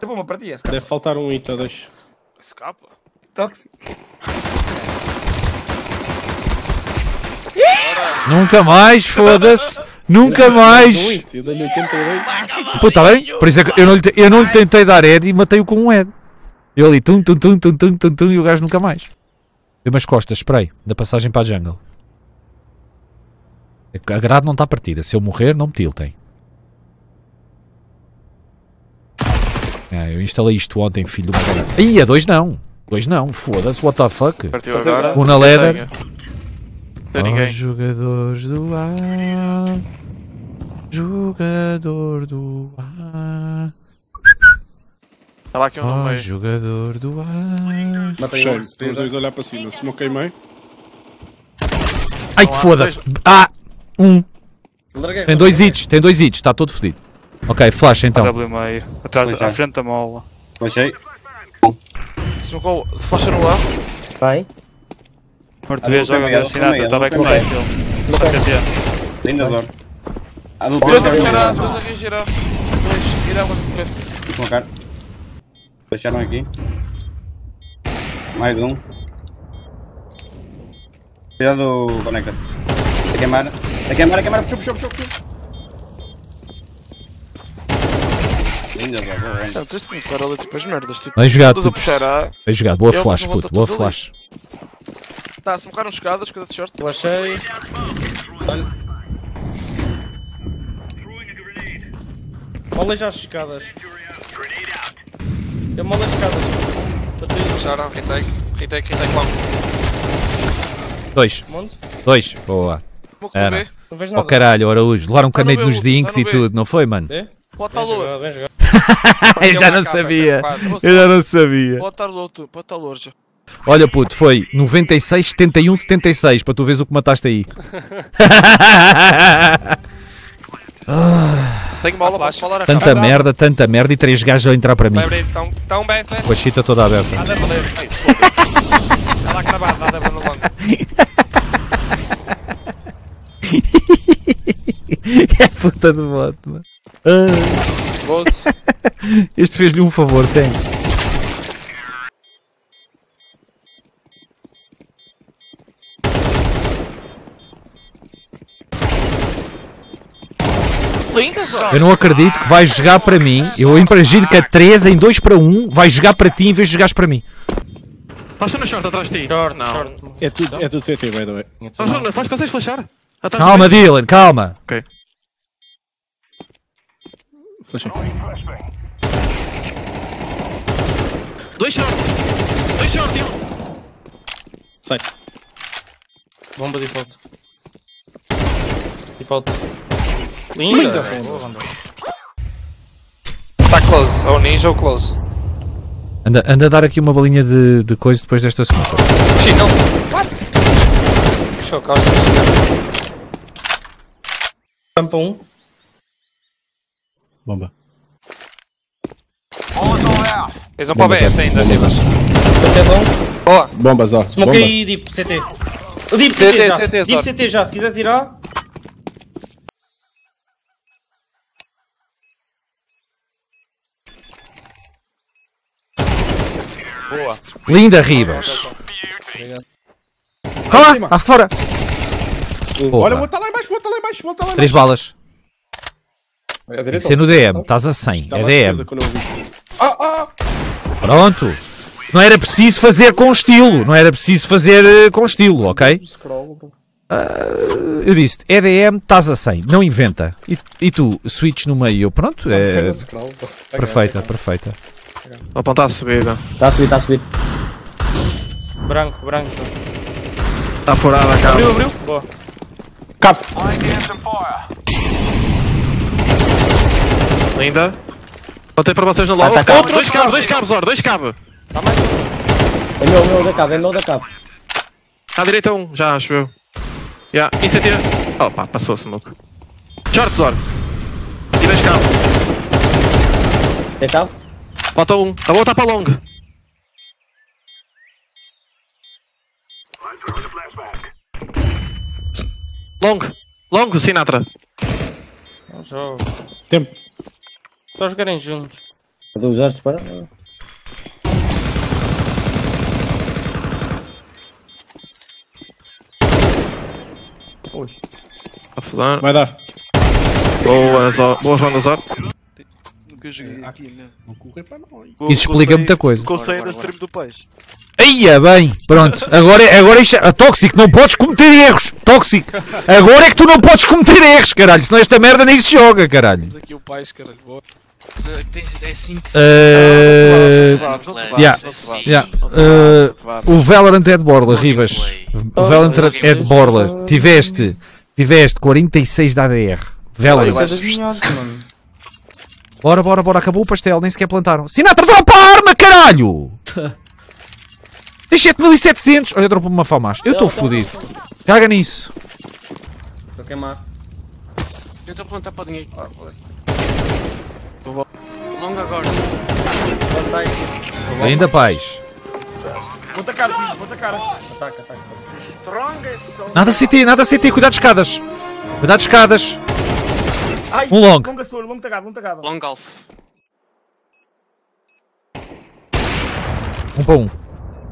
Escapou uma partida, escapa. Deve faltar um hit ou dois. Escapa. Tóxico. Nunca mais, foda-se. Nunca mais. Eu dei-lhe 82. Pô, tá bem? Por isso é que eu não lhe tentei dar head e matei-o com um head. Eu ali, tum, tum, tum, tum, tum, tum, tum, e o gajo nunca mais. Deu umas costas, spray, da passagem para a jungle. A grade não está partida. Se eu morrer, não me tiltem. Eu instalei isto ontem, filho de uma garota. Ih, a 2 não. 2 não, foda-se, what the fuck. Partiu agora. Um na leather. Não tem ninguém. Jogadores do ar. Jogador do ar. Está lá aqui um no meio. Jogador do ar. Matei um. Os dois a olhar para cima. Se me queimei. Ai que foda-se. Ah! Tem 2 hits, está todo fodido. Ok, flash então. W meio. Atrás, à frente da mola. Baixei. Smocou. Faixa no lado. Vai. Português joga da Sinatra. Está backside ele. Está CT. Linda zona. A do Dois a girar. Dois a girar. Dois. Girar, mas correr. Vou colocar. Deixaram aqui. Mais um. Cuidado, conecta. A queimar. A queimar. Puxou. Linda zona. Tens de começar a ler tipo as merdas. Tipo, Bem jogado, todos a puxar a... bem jogado, boa Eu flash, não vou puto, boa tudo flash. Tá, se mocaram escadas, coisa de short. Eu achei. Mola já as escadas. Eu mola as escadas. Puxaram, retake lá. 2, Monte. 2, boa. Smoke Era. no B. Não vejo Oh nada. caralho, Araújo, levaram um Tá no canedo B, nos Luto, dinks tá e no B. tudo, não foi, mano? Bota a lua. Bem jogado. Eu já não sabia, eu já não sabia. Pode estar outro, pode estar longe. Olha puto, foi 96, 71, 76, para tu veres o que mataste aí. Tenho bola, posso falar a Tanta merda e 3 gajos a entrar para mim. Vai abrir, está um BS. Com a chita toda aberta. Nada a valer. Está lá cravado, nada a ver no banco. É puta de bote, mano. Volte. Este fez-lhe um favor, tem. Linda, só. Eu não acredito que vais jogar para mim. Eu imagino que a 3 em 2 para 1 vai jogar para ti em vez de jogares para mim. Faixa no short atrás de ti. Short, Não. short. É tudo CT, by the way. Faz, consegues flashar? Atrás Calma, de ti. Dylan, calma. Ok. Flashei. Dois short, Sai. Bomba default. Default. Linda. Está close, ou ninja ou close. Anda a dar aqui uma balinha de coisa depois desta segunda. Sim, não. What? Show, calma. Campa 1. Bomba. Eles vão para o BS ainda, Rivas. CT bom. Boa. Bombas, ó. Smokei e deep CT. Deep CT, CT já. CT, Deep sorry. CT já. Se quiseres ir a. Boa. Linda, Ribas. Ah, fora. Olha, Porra. vou estar lá embaixo, 3 balas. À direita, Isso é no DM, estás a 100. estava É à esquerda DM. quando eu vi. Pronto. Não era preciso fazer com estilo. Não era preciso fazer com estilo, ok? Eu disse, EDM, estás a 100, não inventa. E tu, switch no meio, pronto, é perfeita. O pão está a subir. Está a subir. Branco. Está furada a cara. Abriu. Boa. Cap. Linda. Botei para vocês no logo. Dois cabos, Ora, dois cabos. É meu da cabo. À direita um, já acho eu. Yeah, isso é tira. Opa, passou-se, maluco. Short, Zor. E dois cabos. Tem cabo? Bota um. A outra para long. Long, Sinatra. Não jogo. Tempo. Só jogarem juntos. Dou os olhos para. A fudar. Vai dar. Boa ronda, Zor. Nunca joguei aqui, né? Não correr para nós. Isso explica muita coisa. Conselho na stream do peixe. Aí, bem, pronto. Agora isto é Tóxico, não podes cometer erros. Tóxico. Agora é que tu não podes cometer erros, caralho. Senão esta merda nem se joga, caralho. Temos aqui o peixe, caralho. Boa. É assim que Yeah. O Valorant é de borla, Rivas. O Valorant é de borla. Tiveste 46 da ADR. Valorant. Bora, acabou o pastel, nem sequer plantaram. Sinatra, dropa a arma, caralho! Tem 7700. Olha, dropa-me uma FAMAS. Eu estou fodido. Caga nisso. Estou a queimar. eu estou a plantar para o dinheiro. Longa agora. Ainda paz. Vou tacar, vou tacar. Ataca. Nada CT, cuidado de escadas. Cuidado de escadas. Um long. Longo tagado. Long golf. 1 para 1.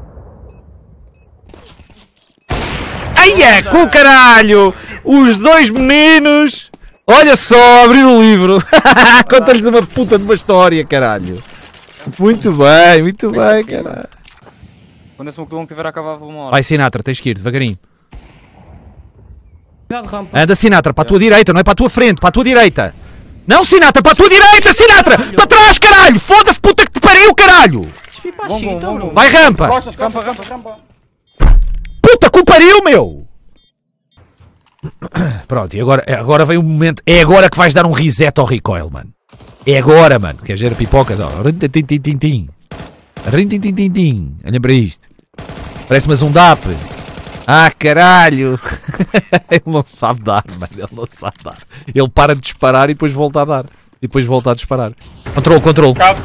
Aia, com o caralho! Os dois meninos! Olha só, abrir o livro! Conta-lhes uma puta de uma história, caralho! Muito bem, caralho! Quando esse Moclong tiver a acabar, vou uma hora. Vai, Sinatra, tens que ir, devagarinho. Cuidado, rampa. Anda, Sinatra, para a tua direita, não é para a tua frente, para a tua direita! Não, Sinatra, para a tua direita, Sinatra! Para trás, caralho! Foda-se, puta que te pariu, caralho! Vai, rampa! Costas, rampa. Puta que o pariu, meu! Pronto, e agora vem o momento. É agora que vais dar um reset ao recoil, mano. É agora, mano. Queres ver pipocas? Ó. Rintintintintim. Olha para isto. Parece-me um DAP. Ah, caralho. Ele não sabe dar, mano. Ele não sabe dar. Ele para de disparar e depois volta a dar. E depois volta a disparar. Control. Cabo.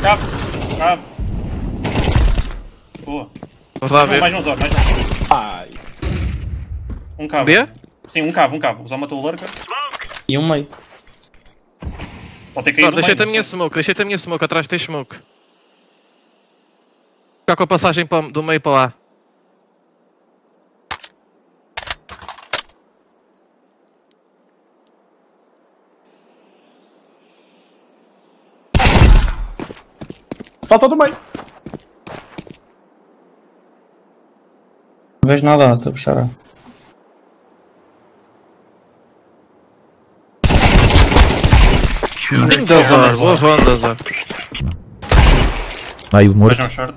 Boa. Mais um Zor, Ai. Um cabo. B? Sim, um cabo. O Zor matou o Lurker. E um meio. Pode ter caído Zor, no deixei-te a meio, minha não sei. smoke, atrás tem smoke. Ficar com a passagem do meio para lá. Falta do meio. Não vejo nada, estou a puxar. Linda, Zor, boa ronda, Zor. Vai, o morto. Veja um short.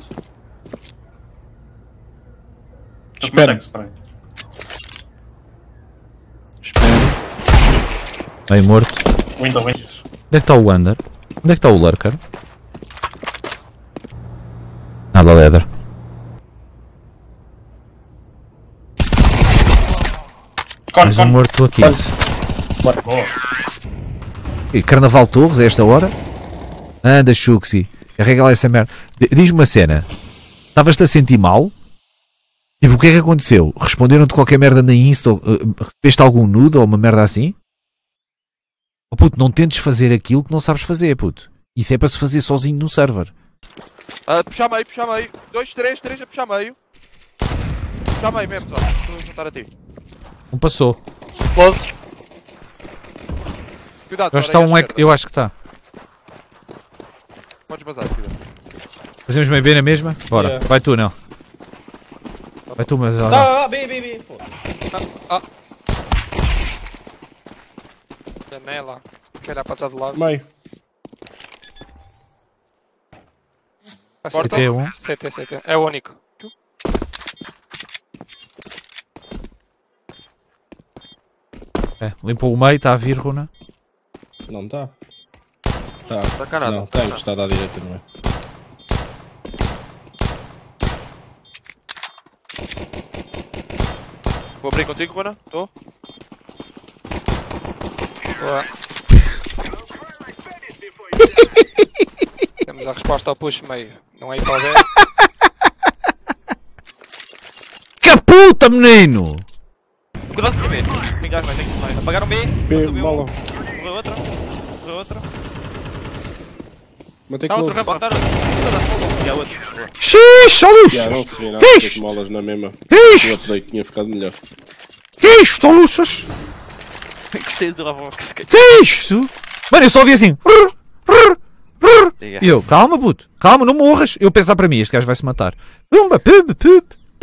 Estou com o tech spray. Vai, morto. Window. Onde é que está o Under? Onde é que está o Lurker? Nada, Leather. Mais um morto aqui. Boa. E Carnaval Torres, a esta hora? Anda, Xuxi. Carrega lá essa merda. Diz-me uma cena. Estavas-te a sentir mal? Tipo, o que é que aconteceu? Responderam-te qualquer merda na Insta? Recebeste algum nude ou uma merda assim? Oh puto, não tentes fazer aquilo que não sabes fazer, puto. Isso é para se fazer sozinho no server. Puxar meio. 2, 3 a puxar meio. Puxar meio mesmo, só. Estou a juntar a ti. Um passou. Close. Cuidado, Eu acho que está um eu acho que está. Podes bazar, cuidado. Fazemos meio bem na mesma? Bora. Yeah. Vai tu, não. Vai tu, mas... B. Janela. Quer para todo lado. Meio. Porta. CT1. CT. É o único. É, limpou o meio, está a vir, Runa. Não está. Tá. Está cá nada. Não, está encostado à direita, não é? Vou abrir contigo, Rona? Estou? Boa. Temos a resposta ao push meio. Não é ir para o B. Que puta, menino! Cuidado com o B. Tem gás mais, tem que mais. Apagaram B. B, bola. Morreu outra. Matei Tá outro close. rampa. E há outro. Xixi, ó luz! Já, não se vê nada. Que Tem isto? molas na mesma. Que O isto? update tinha ficado melhor. Que isto, ó luxas? Gostei do Lavox. Que isto? Mano, eu só ouvi assim. E eu, calma puto, calma, não morras. Eu pensar para mim, este gajo vai se matar. Pumba, pumba, pumba.